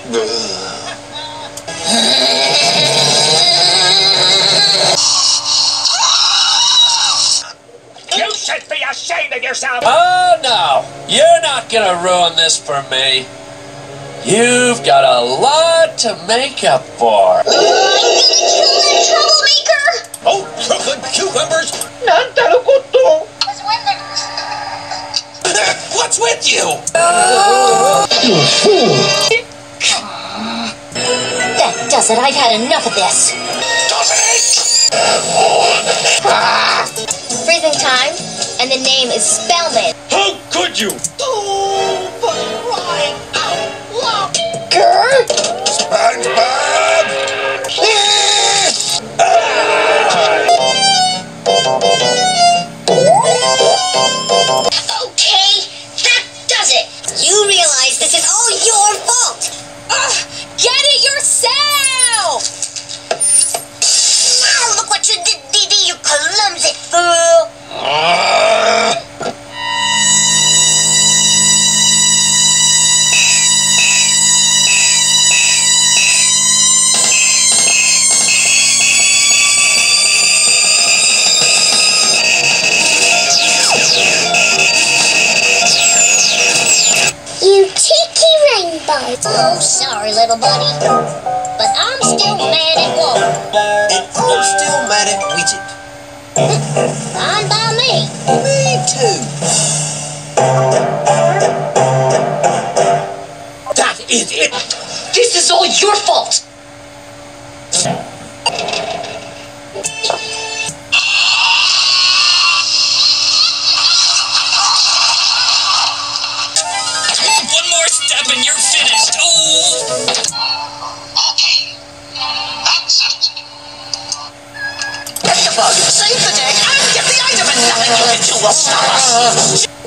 You should be ashamed of yourself! Oh no! You're not gonna ruin this for me. You've got a lot to make up for. I'm gonna kill that troublemaker! Oh, crooked cucumbers! What's with you? You fool! That does it. I've had enough of this. Does it? Freezing time, and the name is Spellman. How could you? Oh, but right out loud! Grr! SpongeBob! Okay, that does it. You realize this is all your fault. Get it yourself! Now look what you did, Dee, you clumsy fool. You cheeky rainbow. Oh, sorry, little buddy. But I'm still mad at Walter. And I'm still mad at Widget. Fine by me. Me too. That is it. This is all your fault! One more step and you're finished. Oh! Okay, that's it. Get the bug, save the day, and get the item, and nothing you can do will stop us.